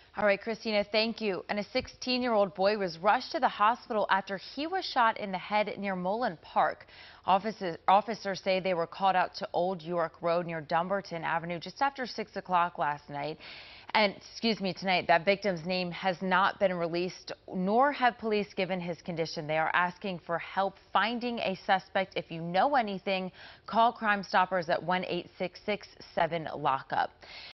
All right, Christina, thank you. And a 16-year-old boy was rushed to the hospital after he was shot in the head near Mullen Park. Officers say they were called out to Old York Road near Dumbarton Avenue just after 6 o'clock last night. And, tonight. That victim's name has not been released, nor have police given his condition. They are asking for help finding a suspect. If you know anything, call Crime Stoppers at 1-866-7-LOCK-UP.